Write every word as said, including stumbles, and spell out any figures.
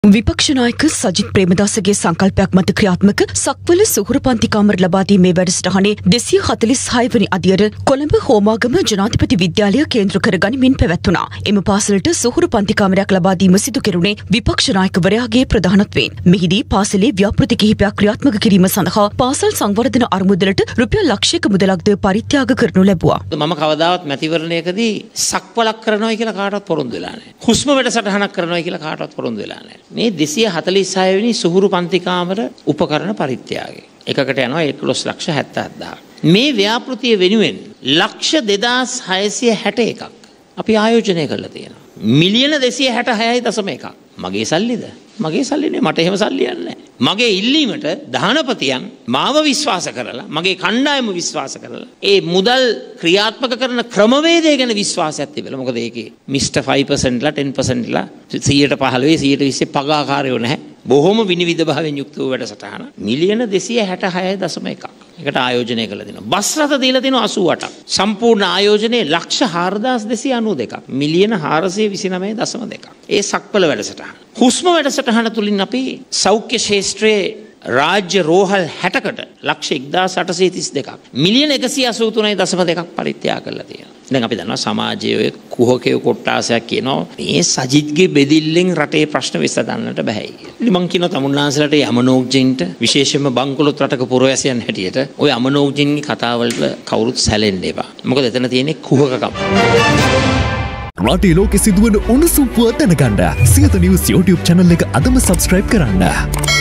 විපක්ෂ නායක සජිත් ප්‍රේමදාසගේ සංකල්පයක් මත ක්‍රියාත්මක සක්වල සුහුරුපන්ති කාමර ලබා දීමේ වැඩසටහනේ දෙසිය හතළිස් හය වෙනි අදියර කොළඹ හෝමාගම ජනාධිපති විද්‍යාලය කේන්ද්‍ර කර ගනිමින් පැවැත්වුණා. එම පාසලට සුහුරුපන්ති කාමරයක් ලබා දීම සිදු කෙරුණේ විපක්ෂ නායකවරයාගේ ප්‍රධානත්වයෙන්. මෙහිදී පාසලේ ව්‍යාපෘති කිහිපයක් ක්‍රියාත්මක කිරීම සඳහා පාසල් සංවර්ධන අරමුදලට රුපියල් ලක්ෂයක මුදලක්ද පරිත්‍යාග කරනු ලැබුවා. මම කවදාවත් මැතිවරණයකදී සක්වලක් කරනවා කියලා කාටවත් පොරොන්දු වෙලා නැහැ. හුස්ම වැඩසටහනක් කරනවා කියලා කාටවත් පොරොන්දු වෙලා නැහැ. මේ දෙසිය හතළිස් හය වෙනි සුහුරු පන්ති කාමර උපකරණ පරිත්‍යාගය. එකකට යනවා එකොළොස් ලක්ෂ හැත්තෑ හදාරක්. මේ ව්‍යාපෘතිය වෙනුවෙන් ලක්ෂ දෙදාස් හයසිය හැට එකක් අපි ආයෝජනය කරලා තියෙනවා. මිලියන දෙසිය හැට හයයි දශම එකක්. මගේ සල්ලිද? මගේ සල්ලි නේ. මට එහෙම සල්ලි යන්නේ නැහැ. මගේ ඉල්ලීමට දානපතියන් මාව විශ්වාස කරලා මගේ කණ්ඩායම විශ්වාස කරලා ඒ මුදල් ක්‍රියාත්මක කරන ක්‍රමවේදය ගැන විශ්වාසයක් තිබෙලා. මොකද ඒකේ මිස්ටර් ෆයිව් පර්සන්ට් ලා ටෙන් පර්සන්ට් ලා සියයට පහළොව සියයට විස්ස පගාකාරයෝ නැහැ. බොහොම විනිවිද භාවයෙන් යුක්ත වූ වැඩසටහන. මිලියන දෙසිය හැට හයයි දශම එකක්. ඒකට ආයෝජනය කළා දෙනවා. බස් රථ දීලා දෙනවා අසූ අටක්. සම්පූර්ණ ආයෝජනයේ ලක්ෂ හාරදාස් දෙසිය අනූ දෙකක්. මිලියන හාරසිය විසිනවය දශම දෙකක්. ඒ සක්වල වැඩසටහන. හුස්ම වැඩසටහන තුලින් අපි සෞඛ්‍ය ශාස්ත්‍රයේ රාජ්‍ය රෝහල් හැටකට ලක්ෂ එක්දාස් අටසිය තිස් දෙකක් මිලියන එකසිය අසූ තුනයි දශම දෙකක් පරිත්‍යාග කරලා තියෙනවා. දැන් අපි දන්නවා සමාජයේ ඔය කුහකයේ කොට්ටාසයක් කියනවා මේ සජිත්ගේ බෙදිල්ලෙන් රටේ ප්‍රශ්න විසඳන්නට බෑයි කියලා. ඉතින් මං කියනවා තමුන්නාන්සලට යමනෝක්ජින්ට විශේෂයෙන්ම බංකොලොත් රටක පුරවැසියන් හැටියට ඔය යමනෝක්ජින්ගේ කතාවලට කවුරුත් සැලෙන්න එපා. මොකද එතන තියෙන්නේ කුහකකම. රටේ ලෝකෙ සිදුවන උණුසුම් පුවත් දැනගන්න සියත නිවුස් YouTube channel එක අදම subscribe කරන්න.